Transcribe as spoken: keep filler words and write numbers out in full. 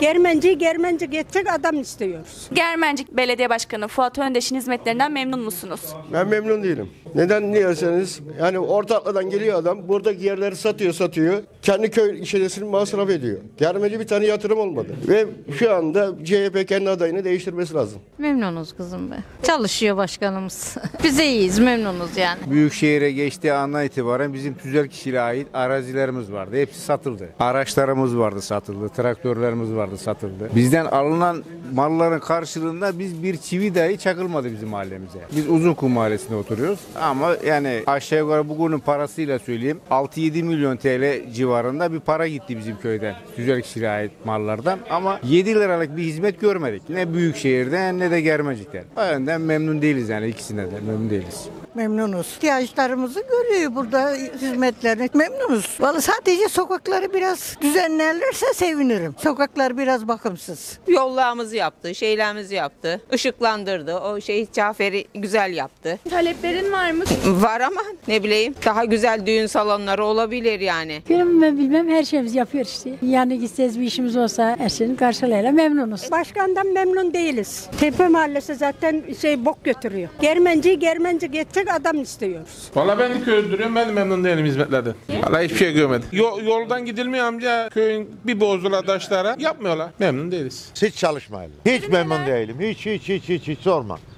Germenci Germenci geçecek adam istiyoruz. Germencik Belediye Başkanı Fuat Öndeş'in hizmetlerinden memnun musunuz? Ben memnun değilim. Neden diyerseniz yani Ortaklı'dan geliyor adam buradaki yerleri satıyor satıyor. Kendi köy işletmesini masraf ediyor. Germeci bir tane yatırım olmadı. Ve şu anda C H P kendi adayını değiştirmesi lazım. Memnunuz kızım be. Çalışıyor başkanımız. Biz de iyiyiz, memnunuz yani. Büyükşehir'e geçtiği andan itibaren bizim tüzel kişiliğe ait arazilerimiz vardı. Hepsi satıldı. Araçlarımız vardı satıldı. Traktörlerimiz vardı satıldı. Bizden alınan malların karşılığında biz bir çivi dahi çakılmadı bizim mahallemize. Biz Uzunkum Mahallesi'nde oturuyoruz. Ama yani aşağı yukarı bugünün parasıyla söyleyeyim altı yedi milyon T L civarında bir para gitti bizim köyden. Tüzel kişiliğe ait mallardan. Ama yedi liralık bir hizmet görmedik. Ne Büyükşehir'den ne de Germencik'ten. O yönden memnun değiliz yani ikisine de memnun değiliz. Memnunuz. İhtiyaçlarımızı görüyor burada hizmetlerini. Memnunuz. Vallahi sadece sokakları biraz düzenlerlerse sevinirim. Sokaklar biraz bakımsız. Yollarımızı yaptı, şeylerimizi yaptı, ışıklandırdı. O şey Cafer'i güzel yaptı. Taleplerin var mı? Var ama ne bileyim daha güzel düğün salonları olabilir yani. Benim ben bilmem her şeyimizi yapıyor işte. Yani gitseniz bir işimiz olsa her şeyini karşılayla memnunuz. Başkandan memnun değiliz. Tepe Mahallesi zaten şey bok götürüyor. Germenci Germenci geçecek adam istiyoruz. Valla ben de köyde duruyorum. Ben de memnun değilim hizmetlerden. Valla hiçbir şey görmedim. Yo- yoldan gidilmiyor amca. Köyün bir bozdular taşlara. Yapmıyorlar. Memnun değiliz. Hiç çalışmayalım. Hiç memnun değilim. Hiç hiç hiç hiç hiç sorma.